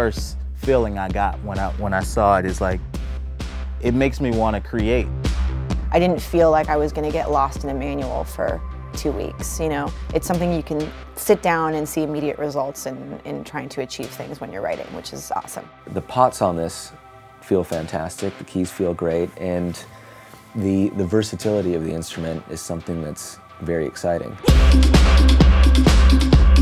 first feeling I got when I saw it. Is like, it makes me want to create. I didn't feel like I was going to get lost in a manual for 2 weeks, you know. It's something you can sit down and see immediate results in trying to achieve things when you're writing, which is awesome. The pots on this feel fantastic, the keys feel great, and the versatility of the instrument is something that's very exciting.